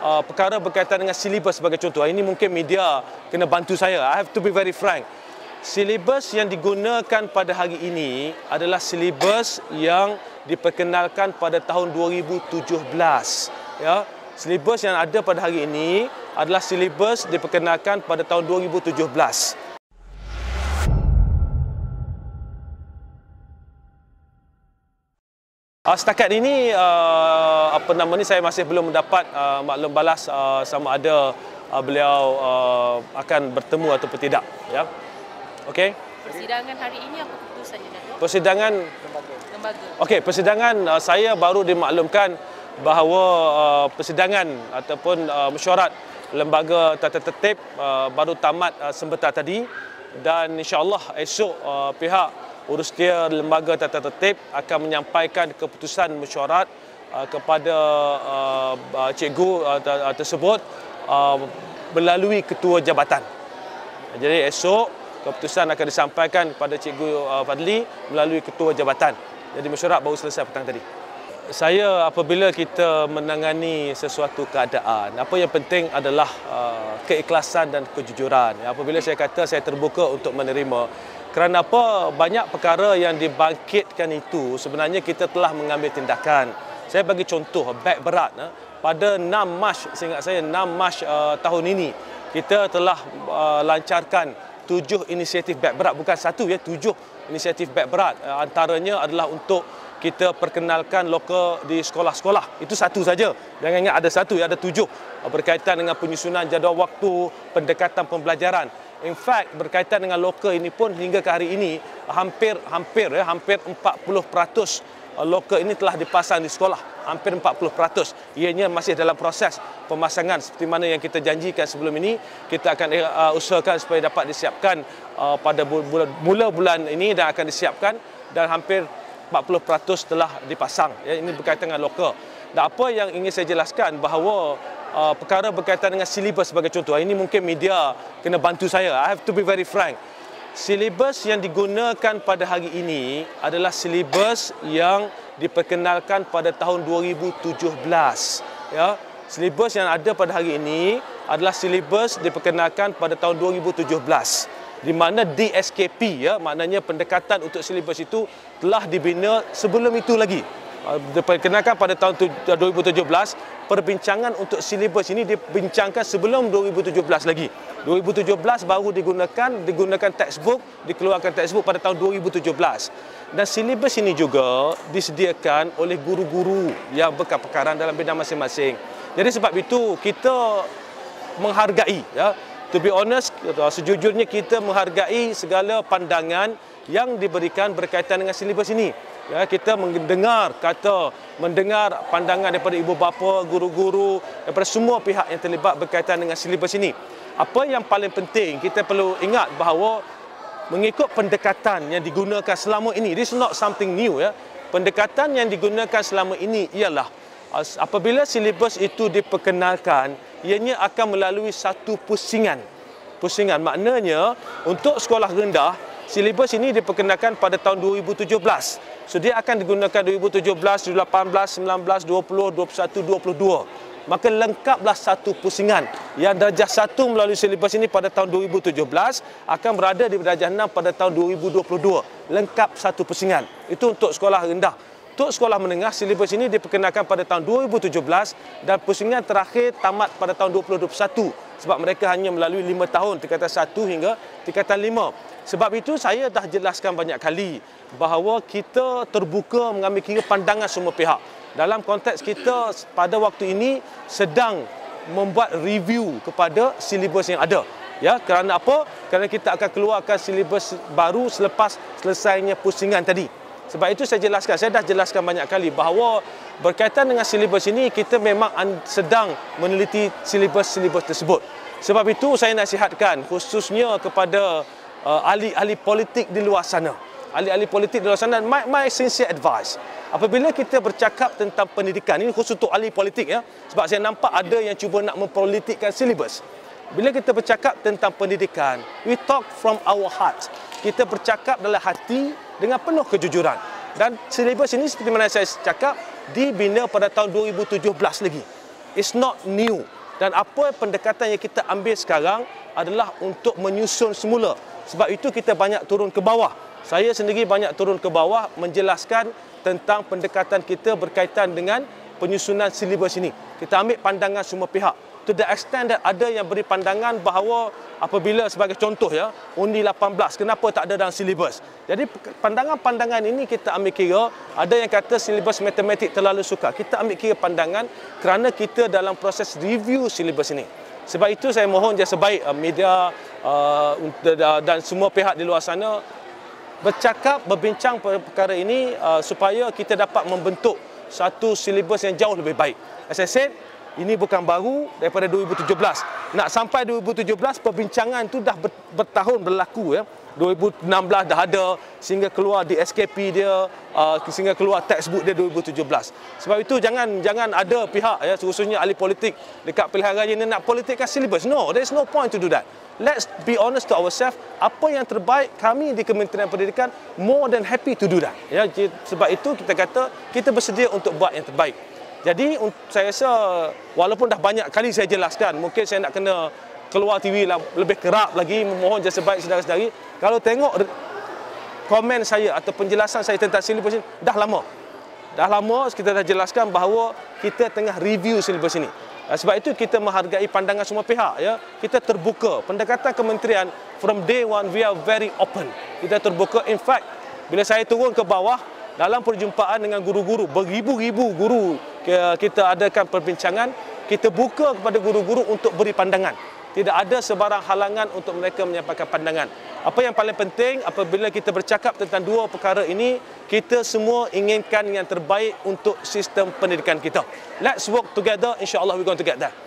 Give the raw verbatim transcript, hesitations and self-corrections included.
uh, perkara berkaitan dengan silibus sebagai contoh. Ini mungkin media kena bantu saya. I have to be very frank. Silibus yang digunakan pada hari ini adalah silibus yang diperkenalkan pada tahun dua ribu tujuh belas. Ya, silibus yang ada pada hari ini adalah silibus diperkenalkan pada tahun dua ribu tujuh belas. Uh, setakat ini uh, apa nama ni saya masih belum mendapat uh, maklum balas uh, sama ada uh, beliau uh, akan bertemu ataupun tidak, ya. Okey. Persidangan hari ini apa keputusannya, Datuk? Persidangan lembaga. Okey, persidangan uh, saya baru dimaklumkan bahawa uh, persidangan ataupun uh, mesyuarat lembaga tata tertib uh, baru tamat uh, sebentar tadi, dan insya-Allah esok uh, pihak urustia lembaga tata tertib akan menyampaikan keputusan mesyuarat uh, kepada uh, cikgu uh, tersebut uh, melalui ketua jabatan. Jadi esok keputusan akan disampaikan kepada cikgu uh, Fadli melalui ketua jabatan. Jadi mesyuarat baru selesai petang tadi. Saya apabila kita menangani sesuatu keadaan, apa yang penting adalah uh, keikhlasan dan kejujuran. Apabila saya kata saya terbuka untuk menerima, kerana apa? Banyak perkara yang dibangkitkan itu sebenarnya kita telah mengambil tindakan. Saya bagi contoh beg berat. Pada enam Mac, seingat saya enam Mac uh, tahun ini, kita telah uh, lancarkan tujuh inisiatif beg berat, bukan satu ya, tujuh inisiatif beg berat. Uh, antaranya adalah untuk kita perkenalkan loka di sekolah-sekolah. Itu satu saja. Jangan ingat ada satu, ya, ada tujuh. Uh, berkaitan dengan penyusunan jadual waktu, pendekatan pembelajaran. In fact, berkaitan dengan loka ini pun hingga ke hari ini hampir hampir ya hampir empat puluh peratus loka ini telah dipasang di sekolah. Hampir empat puluh peratus. Ianya masih dalam proses pemasangan seperti mana yang kita janjikan sebelum ini. Kita akan uh, usahakan supaya dapat disiapkan uh, pada bulan, mula bulan ini dan akan disiapkan, dan hampir empat puluh peratus telah dipasang. Ya, ini berkaitan dengan loka. Dan apa yang ingin saya jelaskan bahawa Uh, perkara berkaitan dengan silibus sebagai contoh. Ini mungkin media kena bantu saya. I have to be very frank. Silibus yang digunakan pada hari ini adalah silibus yang diperkenalkan pada tahun dua ribu tujuh belas. Ya, silibus yang ada pada hari ini adalah silibus diperkenalkan pada tahun dua ribu tujuh belas. Di mana D S K P, ya, maknanya pendekatan untuk silibus itu telah dibina sebelum itu lagi. Diperkenalkan pada tahun dua ribu tujuh belas, perbincangan untuk silibus ini dibincangkan sebelum dua ribu tujuh belas lagi. dua ribu tujuh belas baru digunakan digunakan textbook, dikeluarkan textbook pada tahun dua ribu tujuh belas. Dan silibus ini juga disediakan oleh guru-guru yang berpakaran dalam bidang masing-masing. Jadi sebab itu kita menghargai, ya. To be honest, sejujurnya kita menghargai segala pandangan yang diberikan berkaitan dengan silibus ini. Ya, kita mendengar kata, mendengar pandangan daripada ibu bapa, guru-guru, daripada semua pihak yang terlibat berkaitan dengan silibus ini. Apa yang paling penting, kita perlu ingat bahawa mengikut pendekatan yang digunakan selama ini, this is not something new, ya. Pendekatan yang digunakan selama ini ialah apabila silibus itu diperkenalkan, ianya akan melalui satu pusingan. Pusingan maknanya untuk sekolah rendah, silibus ini diperkenalkan pada tahun dua ribu tujuh belas. So dia akan digunakan dua ribu tujuh belas, dua ribu lapan belas, sembilan belas, dua puluh, dua puluh satu, dua puluh dua. Maka lengkaplah satu pusingan. Yang darjah satu melalui silibus ini pada tahun dua ribu tujuh belas akan berada di darjah enam pada tahun dua ribu dua puluh dua. Lengkap satu pusingan. Itu untuk sekolah rendah. Untuk sekolah menengah, silibus ini diperkenalkan pada tahun dua ribu tujuh belas dan pusingan terakhir tamat pada tahun dua ribu dua puluh satu. Sebab mereka hanya melalui lima tahun, tingkatan satu hingga tingkatan lima. Sebab itu saya dah jelaskan banyak kali bahawa kita terbuka mengambil kira pandangan semua pihak. Dalam konteks kita pada waktu ini sedang membuat review kepada silibus yang ada. Ya, kerana apa? Kerana kita akan keluarkan silibus baru selepas selesainya pusingan tadi. Sebab itu saya jelaskan, saya dah jelaskan banyak kali bahawa berkaitan dengan silibus ini kita memang sedang meneliti silibus-silibus tersebut. Sebab itu saya nasihatkan khususnya kepada Uh, ahli-ahli politik di luar sana. Ahli-ahli politik di luar sana, my, my sincere advice. Apabila kita bercakap tentang pendidikan, ini khusus untuk ahli politik, ya. Sebab saya nampak ada yang cuba nak mempolitikkan silibus. Bila kita bercakap tentang pendidikan, we talk from our heart. Kita bercakap dalam hati dengan penuh kejujuran. Dan silibus ini seperti mana saya cakap, dibina pada tahun dua ribu tujuh belas lagi. It's not new. Dan apa pendekatan yang kita ambil sekarang adalah untuk menyusun semula. Sebab itu kita banyak turun ke bawah. Saya sendiri banyak turun ke bawah menjelaskan tentang pendekatan kita berkaitan dengan penyusunan silibus ini. Kita ambil pandangan semua pihak. To the extent that ada yang beri pandangan bahawa apabila sebagai contoh ya, undi lapan belas, kenapa tak ada dalam silibus? Jadi pandangan-pandangan ini kita ambil kira. Ada yang kata silibus matematik terlalu sukar. Kita ambil kira pandangan kerana kita dalam proses review silibus ini. Sebab itu saya mohon jasa baik media uh, dan semua pihak di luar sana bercakap, berbincang perkara ini uh, supaya kita dapat membentuk satu silibus yang jauh lebih baik. As I said, ini bukan baru daripada dua ribu tujuh belas. Nak sampai dua ribu tujuh belas, perbincangan itu dah bertahun berlaku ya. dua ribu enam belas dah ada sehingga keluar di S K P dia, uh, sehingga keluar textbook dia dua ribu tujuh belas. Sebab itu jangan jangan ada pihak ya, khususnya ahli politik dekat pilihan raya ni nak politikkan silibus. No, there is no point to do that. Let's be honest to ourselves, apa yang terbaik kami di Kementerian Pendidikan more than happy to do that. Ya, sebab itu kita kata kita bersedia untuk buat yang terbaik. Jadi saya rasa walaupun dah banyak kali saya jelaskan, mungkin saya nak kena keluar T V lebih kerap lagi, memohon jasa baik saudara-saudari. Kalau tengok komen saya atau penjelasan saya tentang silibus ini, dah lama. Dah lama kita dah jelaskan bahawa kita tengah review silibus ini. Sebab itu kita menghargai pandangan semua pihak ya. Kita terbuka. Pendekatan kementerian from day one we are very open. Kita terbuka. In fact, bila saya turun ke bawah dalam perjumpaan dengan guru-guru, beribu-ribu guru kita adakan perbincangan, kita buka kepada guru-guru untuk beri pandangan. Tidak ada sebarang halangan untuk mereka menyampaikan pandangan. Apa yang paling penting apabila kita bercakap tentang dua perkara ini, kita semua inginkan yang terbaik untuk sistem pendidikan kita. Let's work together, insya-Allah we're going to get there.